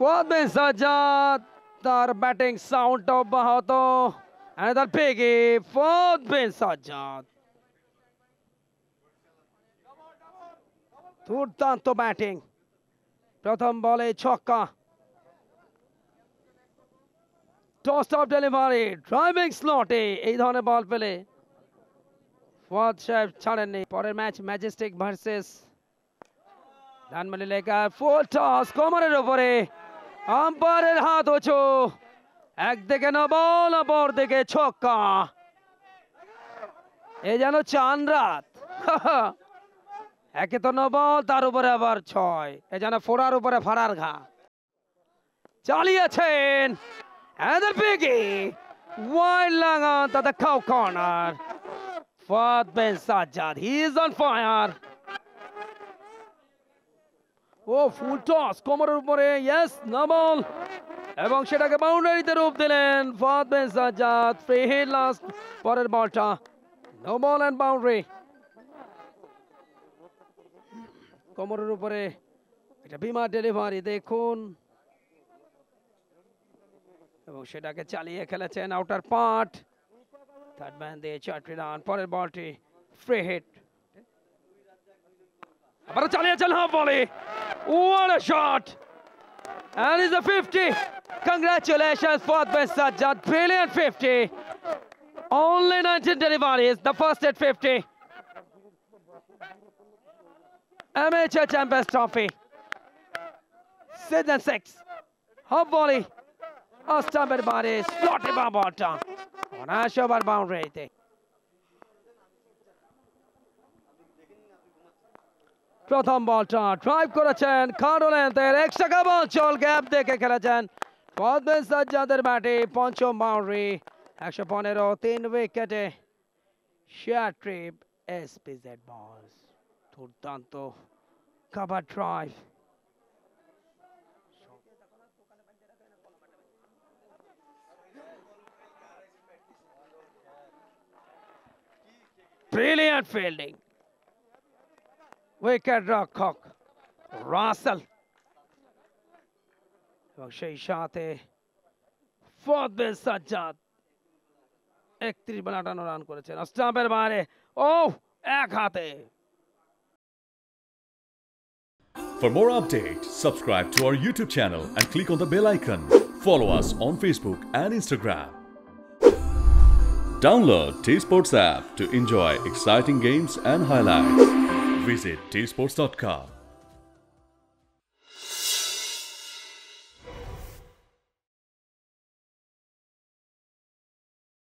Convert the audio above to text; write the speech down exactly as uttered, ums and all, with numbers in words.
Fuad bin Sajjad, তার batting sound অব্যাহত। Another piggy, Fuad bin Sajjad। দুর্দান্ত ব্যাটিং, প্রথম বলে ছক্কা। টস অফ ডেলিভারি, ড্রাইভিং স্লটে এই ধরনের বল পেলে ফুয়াদ সাহেব ছাড়েননি। পরের match Majestic versus Dhanmondi Laker. Full toss কোমরের উপরে, আম্পায়ারের হাত উঁচু, একদিকে নো বল অপর দিকে ছক্কা। এ যেন চান রাত। একে তো নো বল, তার উপরে আবার ছয়, এ যেন ফোড়ার উপরে ফাড়ার ঘা। চালিয়েছেন and the biggie, wide long on to the cow corner. Fuad bin Sajjad, he is on fire. Oh, full toss, কোমরের উপরে, yes, no ball, এবং সেটাকে বাউন্ডারিতে রূপ দিলেন Fuad bin Sajjad. Free hit last, পরের বলটা নো বল এন্ড বাউন্ডারি। কোমরের উপরে এটা বিমা ডেলিভারি দেখুন, এবং সেটাকে চালিয়ে খেলেছেন আউটার পার্ট। থার্ড ম্যান দিয়ে চারটি রান। পরের বলটি ফ্রি হিট, আবার চালিয়েছেন হাফ বলে। What a shot! And it's a fifty. Congratulations, Fuad bin Sajjad. Brilliant fifty. Only nineteen deliveries. The first at fifty. Amateur Champions Trophy. Season six. Half volley. Astamber body. Slotty ball. Onash over boundary. প্রথম বলটা drive করেছেন কার্ডোলেন্থের extra বল, চল gap দেখে খেলেছেন ফুয়াদ বিন সাজ্জাদের ব্যাটে পঞ্চম boundary. একশো পনেরো, তিন উইকেটে শেয়ার ট্রিপ এসপিজেড বলস। দুর্দান্ত cover drive. Brilliant fielding, wicket রক্ষক রাসেল, এবং সেই সাথে ফুয়াদ বিন সাজ্জাদ একত্রিশ বলে আটান্ন রান করেছেন স্টাম্পের বাইরে। ও এক হাতে। For more updates, subscribe to our YouTube channel and click on the bell icon. Follow us on Facebook and Instagram. Download TSports app to enjoy exciting games and highlights. Visit T sports dot com.